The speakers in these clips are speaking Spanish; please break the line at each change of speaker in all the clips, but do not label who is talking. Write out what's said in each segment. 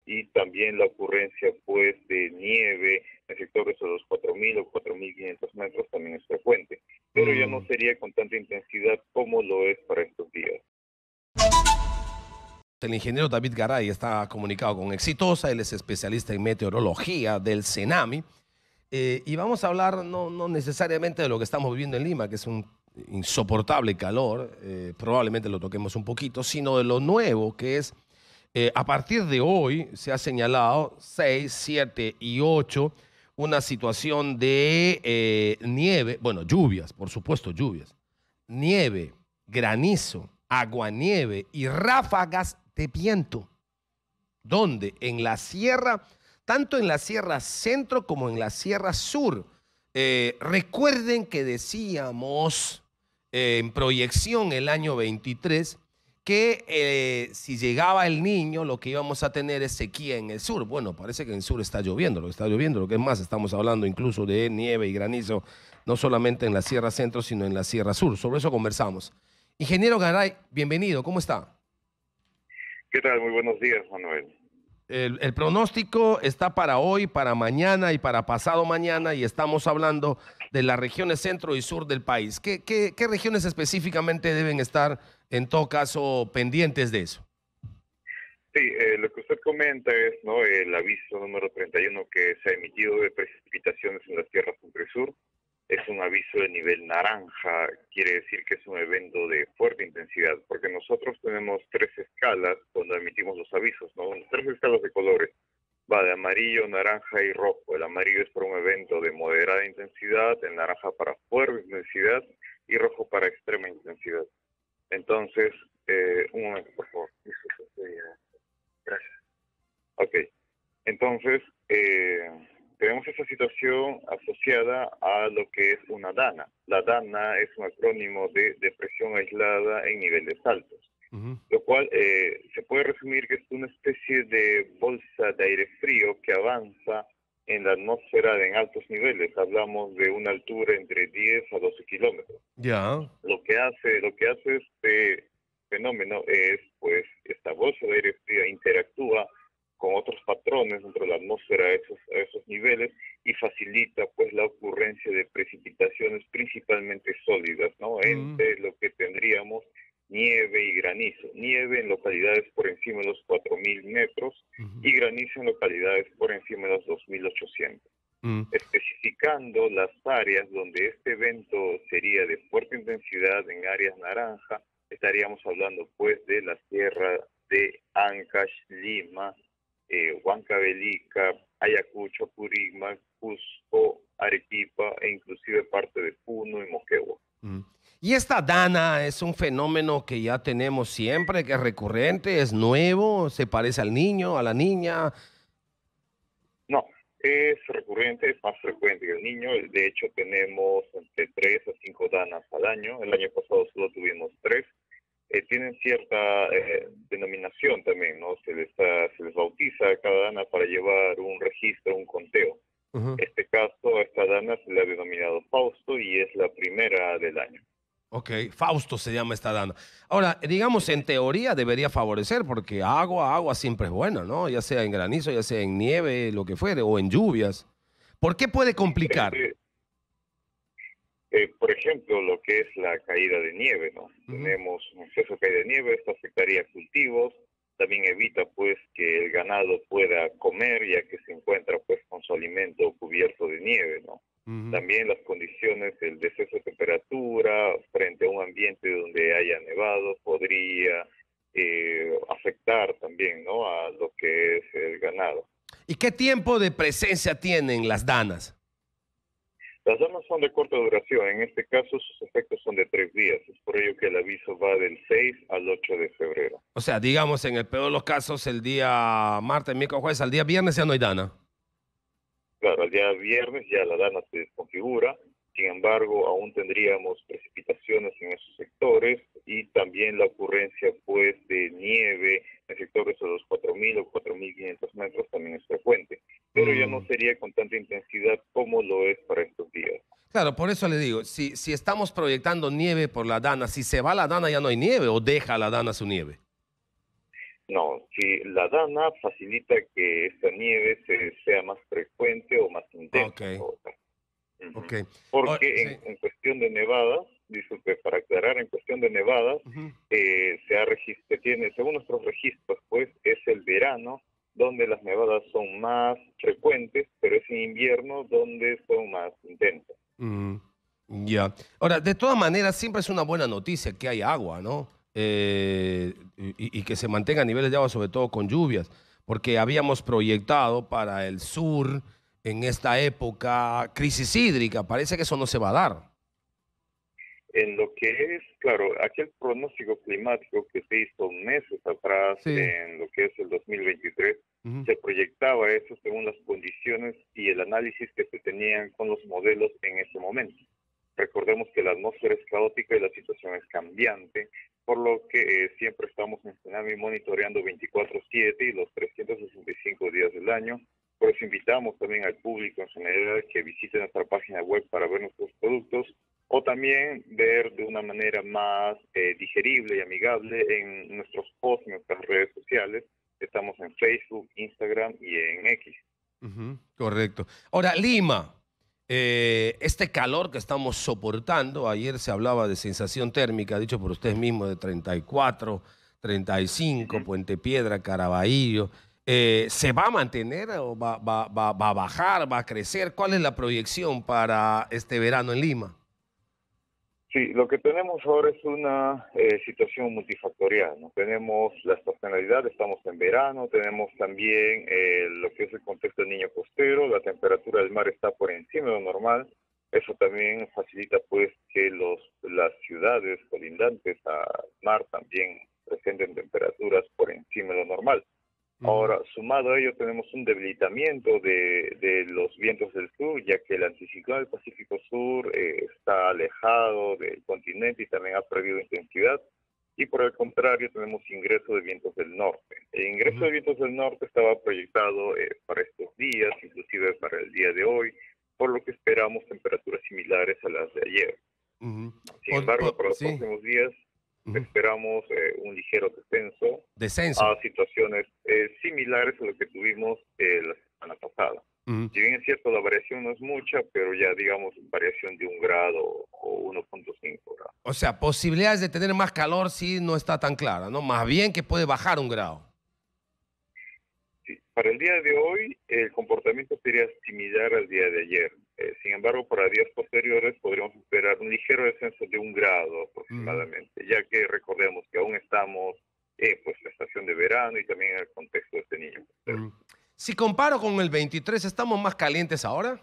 y también la ocurrencia pues de nieve en sectores de los 4.000 o 4.500 metros también es frecuente, pero ya no sería con tanta intensidad como lo es para estos días.
El ingeniero David Garay está comunicado con Exitosa, él es especialista en meteorología del CENAMI, y vamos a hablar no necesariamente de lo que estamos viviendo en Lima, que es un insoportable calor, probablemente lo toquemos un poquito, sino de lo nuevo que es, a partir de hoy se ha señalado 6, 7 y 8, una situación de nieve, bueno, lluvias, por supuesto, lluvias, nieve, granizo, aguanieve y ráfagas de viento. ¿Dónde? En la sierra, tanto en la sierra centro como en la sierra sur. Recuerden que decíamos en proyección el año 23 que si llegaba el Niño lo que íbamos a tener es sequía en el sur. Bueno, parece que en el sur está lloviendo, lo que es más, estamos hablando incluso de nieve y granizo, no solamente en la sierra centro, sino en la sierra sur. Sobre eso conversamos. Ingeniero Garay, bienvenido, ¿cómo está?
¿Qué tal? Muy buenos días, Manuel.
El pronóstico está para hoy, para mañana y para pasado mañana, y estamos hablando de las regiones centro y sur del país. ¿Qué regiones específicamente deben estar, en todo caso, pendientes de eso?
Sí, lo que usted comenta es, ¿no?, el aviso número 31 que se ha emitido de precipitaciones en las tierras centro y sur. Es un aviso de nivel naranja, quiere decir que es un evento de fuerte intensidad, porque nosotros tenemos 3 escalas cuando emitimos los avisos, ¿no? 3 escalas de colores, va de amarillo, naranja y rojo. El amarillo es para un evento de moderada intensidad, el naranja para fuerte intensidad y rojo para extrema intensidad. Entonces, un momento, por favor. Gracias. Ok, entonces, tenemos esa situación asociada a lo que es una DANA. La DANA es un acrónimo de depresión aislada en niveles altos, lo cual se puede resumir que es una especie de bolsa de aire frío que avanza en la atmósfera en altos niveles. Hablamos de una altura entre 10 a 12 kilómetros.
Ya.
Lo que hace este fenómeno es, pues, esta bolsa de aire frío interactúa con otros patrones dentro de la atmósfera a esos niveles y facilita pues la ocurrencia de precipitaciones principalmente sólidas, ¿no? Entre lo que tendríamos nieve y granizo. Nieve en localidades por encima de los 4.000 metros y granizo en localidades por encima de los 2.800. Especificando las áreas donde este evento sería de fuerte intensidad en áreas naranja, estaríamos hablando pues de la sierra de Ancash, Lima, Huancavelica, Ayacucho, Apurímac, Cusco, Arequipa e inclusive parte de Puno y Moquegua.
Y esta DANA es un fenómeno que ya tenemos siempre, que es recurrente, es nuevo, se parece al niño, a la niña.
No, es recurrente, es más frecuente que el niño. De hecho, tenemos entre 3 a 5 DANAs al año. El año pasado solo tuvimos 3. Tienen cierta denominación también, ¿no? Se les bautiza a cada dana para llevar un registro, un conteo. Este caso, a esta dana se le ha denominado Fausto y es la primera del año.
Ok, Fausto se llama esta dana. Ahora, digamos, en teoría debería favorecer, porque agua siempre es buena, ¿no? Ya sea en granizo, ya sea en nieve, lo que fuere, o en lluvias. ¿Por qué puede complicar?
Por ejemplo, lo que es la caída de nieve, ¿no? Tenemos un exceso de caída de nieve, esto afectaría cultivos, también evita pues que el ganado pueda comer, ya que se encuentra pues con su alimento cubierto de nieve, ¿no? También las condiciones, el descenso de temperatura frente a un ambiente donde haya nevado podría afectar también, ¿no?, a lo que es el ganado.
¿Y qué tiempo de presencia tienen las danas?
Las danas son de corta duración, en este caso sus efectos son de 3 días, es por ello que el aviso va del 6 al 8 de febrero.
O sea, digamos, en el peor de los casos, el día martes, miércoles, jueves, al día viernes ya no hay dana.
Claro, al día viernes ya la dana se desconfigura, sin embargo, aún tendríamos precipitaciones en esos sectores y también la ocurrencia pues de nieve en sectores de los 4.000 o 4.500 metros también es frecuente, pero ya no sería con tanta intensidad como lo es para estos días.
Claro, por eso le digo, si estamos proyectando nieve por la dana, si se va la dana ya no hay nieve o deja la dana su nieve.
No, si la dana facilita que esta nieve sea más frecuente o más
Ok,
intensa en todo caso. Ujú.
ok.
Porque
Sí.
en cuestión de nevadas, disculpe, para aclarar, en cuestión de nevadas,
Ujú.
se tiene, según nuestros registros, pues es el verano donde las nevadas son más frecuentes, pero es en invierno donde son más intensas.
Mm, ya. Ahora, de todas maneras, siempre es una buena noticia que hay agua, ¿no? Y que se mantengan niveles de agua, sobre todo con lluvias, porque habíamos proyectado para el sur en esta época crisis hídrica. Parece que eso no se va a dar.
En lo que es, claro, aquel pronóstico climático que se hizo meses atrás,
Sí.
en lo que es el 2023,
Ujú,
se proyectaba eso según las condiciones y el análisis que se tenían con los modelos en ese momento. Recordemos que la atmósfera es caótica y la situación es cambiante, por lo que siempre estamos en Tsunami monitoreando 24/7 y los 365 días del año. Por eso invitamos también al público en general que visite nuestra página web para ver nuestros productos o también ver de una manera más digerible y amigable en nuestros posts, en nuestras redes sociales. Estamos en Facebook, Instagram y en X.
ujú, correcto. Ahora, Lima, este calor que estamos soportando, ayer se hablaba de sensación térmica, dicho por ustedes mismos, de 34, 35,
Ujú.
Puente Piedra, Caraballo. ¿Se va a mantener o va a bajar, va a crecer? ¿Cuál es la proyección para este verano en Lima?
Sí, lo que tenemos ahora es una situación multifactorial, ¿no? Tenemos la estacionalidad, estamos en verano, tenemos también lo que es el contexto del niño costero, la temperatura del mar está por encima de lo normal, eso también facilita pues que las ciudades colindantes al mar también presenten temperaturas por encima de lo normal.
Ujú,
Ahora, sumado a ello, tenemos un debilitamiento de los vientos del sur, ya que el anticiclón del Pacífico Sur está alejado del continente y también ha perdido intensidad. Y por el contrario, tenemos ingreso de vientos del norte. El ingreso
ujú,
de vientos del norte estaba proyectado para estos días, inclusive para el día de hoy, por lo que esperamos temperaturas similares a las de ayer.
ujú.
Sin embargo, para los
Sí,
próximos días
ujú.
esperamos un ligero descenso
Descenso.
a situaciones similares a lo que tuvimos la semana pasada.
Ujú.
Si bien es cierto, la variación no es mucha, pero ya digamos variación de 1 grado o 1,5 grados.
O sea, posibilidades de tener más calor sí no está tan clara, ¿no? Más bien que puede bajar 1 grado.
Sí, para el día de hoy, el comportamiento sería similar al día de ayer. Sin embargo, para días posteriores podríamos esperar un ligero descenso de 1 grado
Ujú,
aproximadamente, ya que recordemos que aún estamos pues en la estación de verano y también en el contexto de este niño.
ujú. Si comparo con el 23, ¿estamos más calientes ahora?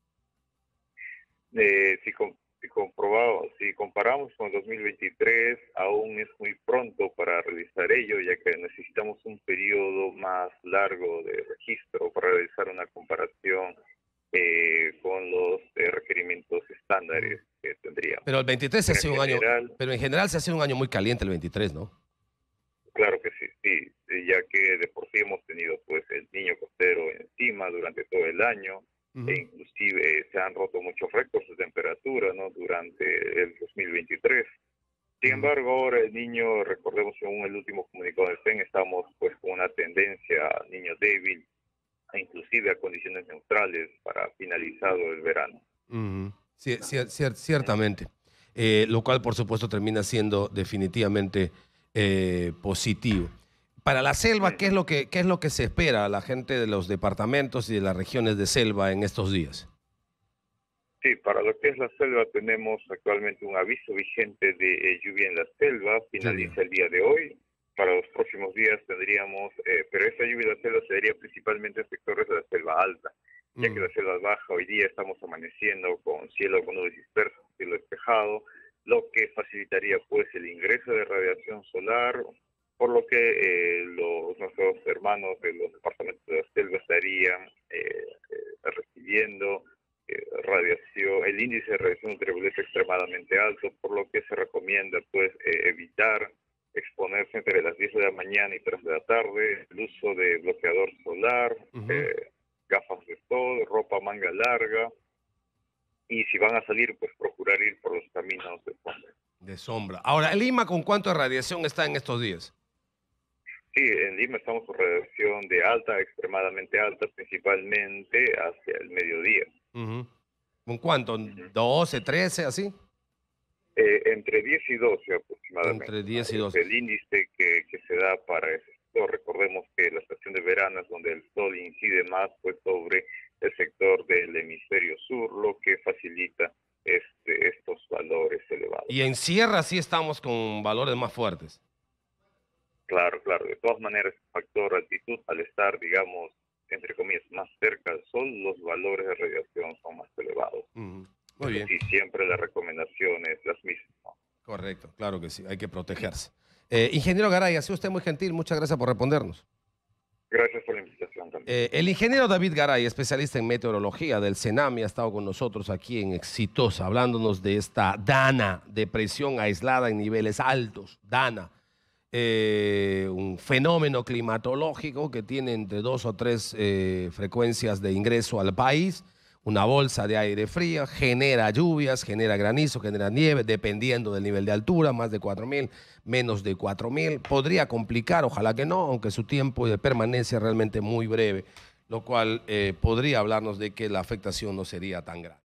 Si comparamos con 2023, aún es muy pronto para realizar ello, ya que necesitamos un periodo más largo de registro para realizar una comparación con los requerimientos
Ujú.
estándares que tendríamos.
Pero el 23 se ha
Pero en
sido un año,
general,
pero en general se ha sido un año muy caliente el 23, ¿no?
claro que sí, sí, ya que de por sí hemos tenido pues el niño costero encima durante todo el año e
Ujú,
inclusive se han roto muchos récords de temperatura, ¿no? Durante el 2023. Sin
ujú.
embargo, ahora el niño, recordemos según el último comunicado del PEN, estamos pues con una tendencia a niño débil e inclusive a condiciones neutrales para finalizado el verano.
Ujú. Ciertamente. Lo cual, por supuesto, termina siendo definitivamente positivo. Para la selva,
Ujú.
qué es lo que se espera a la gente de los departamentos y de las regiones de selva en estos días?
Sí, para lo que es la selva tenemos actualmente un aviso vigente de lluvia en la selva,
Lluvia.
finaliza el día de hoy. Para los próximos días tendríamos, pero esta lluvia en la selva se daría principalmente en sectores de la selva alta, ya que
Mm,
la selva baja hoy día estamos amaneciendo con cielo con nubes dispersas, cielo despejado, lo que facilitaría pues el ingreso de radiación solar, por lo que nuestros hermanos de los departamentos de la selva estarían recibiendo radiación, el índice de radiación ultravioleta extremadamente alto, por lo que se recomienda pues evitar exponerse entre las 10 de la mañana y 3 de la tarde, el uso de bloqueador solar,
ujú.
eh, gafas de sol, ropa manga larga, y si van a salir, pues procurar ir por los caminos de fondo.
De sombra. Ahora, Lima, ¿con cuánto de radiación está en estos días?
Sí, en Lima estamos con radiación de alta, extremadamente alta, principalmente hacia el mediodía.
Ujú. ¿Un cuánto?
Ujú.
¿12, 13, así?
Entre 10 y 12
Entre
aproximadamente, ¿no?
10 y
Es
12.
el índice que se da para ese sector. Recordemos que la estación de verano es donde el sol incide más pues, sobre el sector del hemisferio sur, lo que facilita estos valores elevados.
Y en sierra sí estamos con valores más fuertes.
Claro, claro. De todas maneras, el factor altitud, al estar, digamos, entre comillas, más cerca al sol, los valores de radiación son más elevados.
Ujú. Muy
Pero
bien,
sí, siempre la recomendación es las mismas, ¿no?
correcto, claro que sí, hay que protegerse. Ingeniero Garay, ha sido usted muy gentil, muchas gracias por respondernos.
Gracias por la invitación también.
El ingeniero David Garay, especialista en meteorología del CENAMI, ha estado con nosotros aquí en Exitosa, hablándonos de esta DANA, depresión aislada en niveles altos, DANA, un fenómeno climatológico que tiene entre 2 o 3 frecuencias de ingreso al país, una bolsa de aire fría, genera lluvias, genera granizo, genera nieve, dependiendo del nivel de altura, más de 4.000, menos de 4.000. Podría complicar, ojalá que no, aunque su tiempo de permanencia es realmente muy breve, lo cual podría hablarnos de que la afectación no sería tan grande.